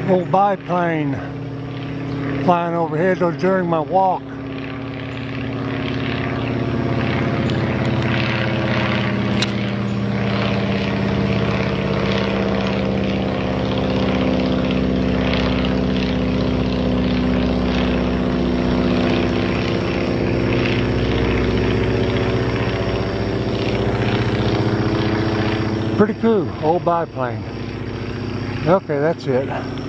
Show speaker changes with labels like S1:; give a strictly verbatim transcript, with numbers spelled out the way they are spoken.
S1: Old biplane flying overhead during my walk. Pretty cool, old biplane. Okay, that's it.